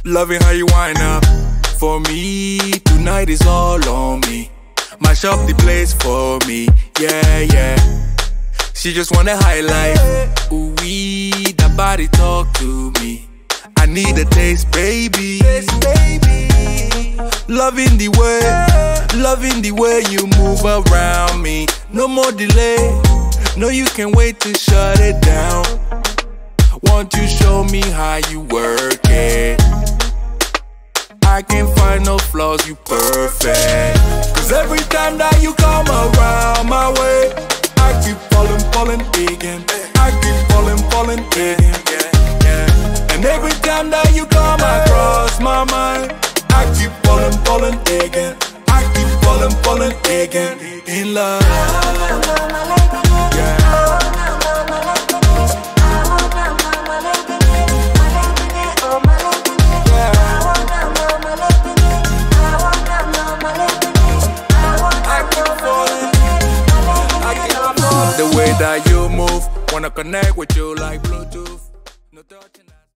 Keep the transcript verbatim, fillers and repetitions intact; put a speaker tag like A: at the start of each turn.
A: Loving how you wind up for me. Tonight is all on me. Mash up the place for me. Yeah, yeah. She just wanna highlight. Ooh wee, that body talk to me. I need a taste, baby. Loving the way, loving the way you move around me. No more delay. No, you can't wait to shut it down. Won't you show me how you work it? I can't find no flaws, you perfect. Cause every time that you come around my way, I keep falling, falling again. I keep falling, falling again. And every time that you come across my mind, I keep falling, falling again. I keep falling, falling again. In love. The way that you move, wanna connect with you like Bluetooth. No touching.